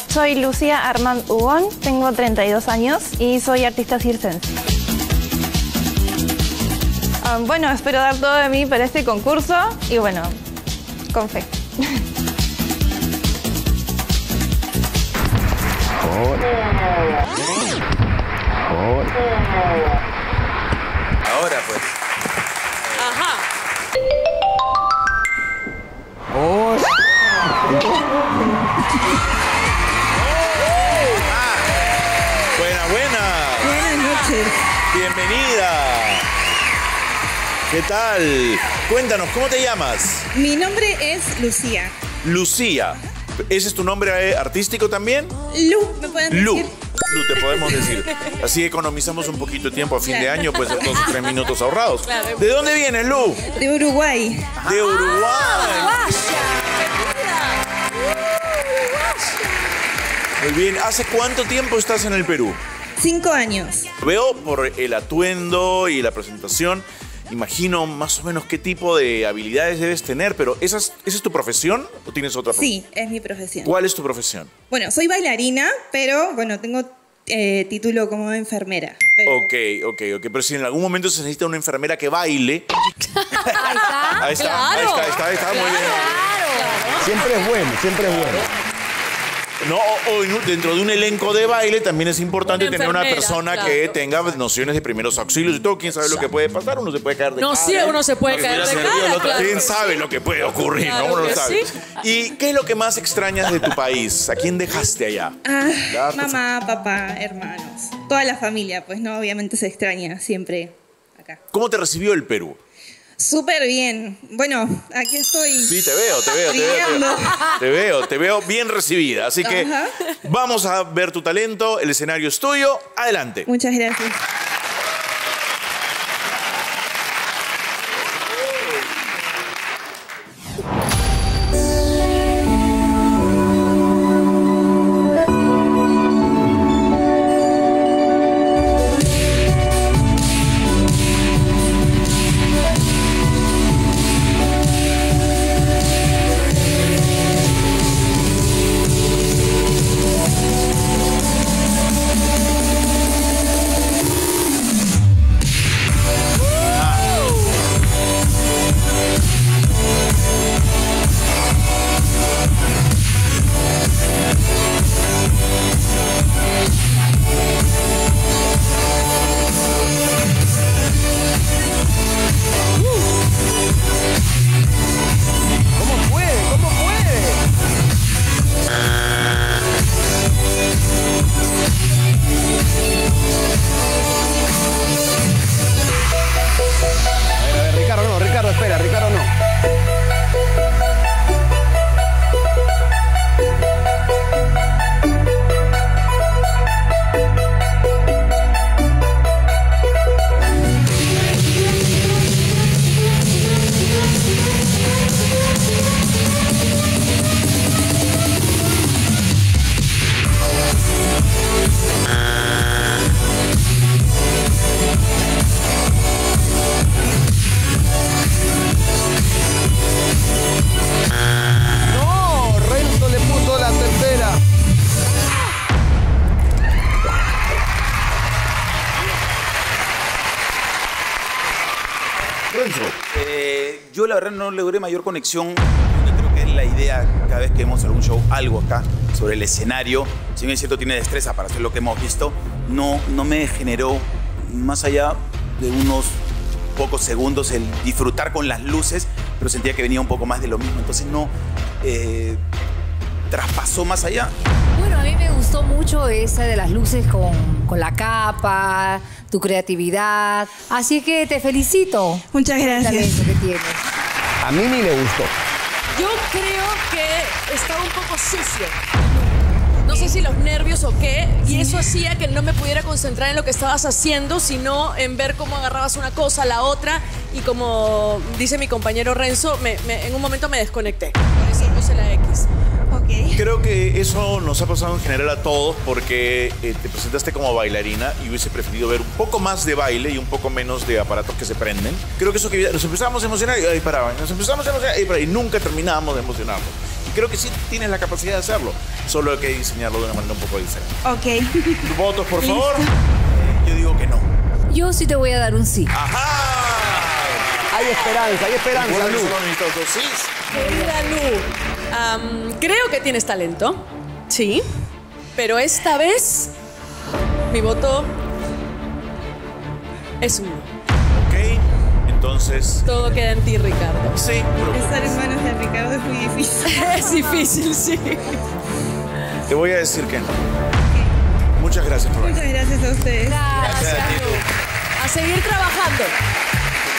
Soy Lucía Armand Hugón, tengo 32 años y soy artista circense. Bueno, espero dar todo de mí para este concurso y bueno, con fe. Ahora pues. Ajá. Buena. Buenas noches. Bienvenida. ¿Qué tal? Cuéntanos, ¿cómo te llamas? Mi nombre es Lucía. Lucía. ¿Ese es tu nombre artístico también? Lu, ¿me pueden decir? Lu, te podemos decir. Así economizamos un poquito de tiempo a fin de año, pues entonces 3 minutos ahorrados. Claro. ¿De dónde vienes, Lu? De Uruguay. De Uruguay. Muy bien. ¿Hace cuánto tiempo estás en el Perú? 5 años. Veo por el atuendo y la presentación, imagino más o menos qué tipo de habilidades debes tener, pero ¿esa es tu profesión o tienes otra profesión? Sí, es mi profesión. ¿Cuál es tu profesión? Bueno, soy bailarina, pero bueno, tengo título como enfermera. Pero... Ok. Pero si en algún momento se necesita una enfermera que baile... Ahí está. Ahí está, muy bien. Claro. Siempre es bueno. No, o dentro de un elenco de baile también es importante Una tener una enfermera, persona claro. que tenga nociones de primeros auxilios y todo. ¿Quién sabe lo que puede pasar? Uno se puede caer de No, cara. sí, uno se puede caer de cara, claro. ¿Quién sabe lo que puede ocurrir? Claro ¿No? Uno que no sabe. sí. ¿Y qué es lo que más extrañas de tu país? ¿A quién dejaste allá? Mamá, papá, hermanos. Toda la familia, pues no, obviamente se extraña siempre acá. ¿Cómo te recibió el Perú? Súper bien. Bueno, aquí estoy. Sí, te veo. Te veo bien recibida. Así que vamos a ver tu talento. El escenario es tuyo. Adelante. Muchas gracias. Ricardo no. Renzo. Yo la verdad no logré mayor conexión. Yo creo que es la idea cada vez que vemos algún show, algo acá sobre el escenario. Si bien es cierto, tiene destreza para hacer lo que hemos visto, no me generó, más allá de unos pocos segundos, el disfrutar con las luces, pero sentía que venía un poco más de lo mismo. Entonces no traspasó más allá. Bueno, a mí me gustó mucho esa de las luces con la capa, tu creatividad. Así que te felicito. Muchas gracias. El talento que tienes. A Mimi le gustó. Yo creo que estaba un poco sucio. No sé si los nervios o qué, y eso hacía que no me pudiera concentrar en lo que estabas haciendo, sino en ver cómo agarrabas una cosa, la otra, y como dice mi compañero Renzo, en un momento me desconecté. Por eso puse la X. Ok. Creo que eso nos ha pasado en general a todos porque te presentaste como bailarina y hubiese preferido ver un poco más de baile y un poco menos de aparatos que se prenden. Creo que eso que nos empezábamos a emocionar y ahí paraban. Nos empezábamos a emocionar y nunca terminábamos de emocionarnos. Y creo que sí tienes la capacidad de hacerlo. Solo hay que diseñarlo de una manera un poco diferente. Ok. ¿Votos, por favor? Yo digo que no. Yo sí te voy a dar un sí. ¡Ajá! Hay esperanza, Bueno, Lu. solo necesito dos sís. Querida Lu, creo que tienes talento, sí, pero esta vez mi voto es un no. Ok, entonces... Todo queda en ti, Ricardo. Sí, Estar en manos de Ricardo es muy difícil. Es difícil, sí. te voy a decir que no. Muchas gracias por venir. Muchas gracias a ustedes. Gracias, Lu. A seguir trabajando.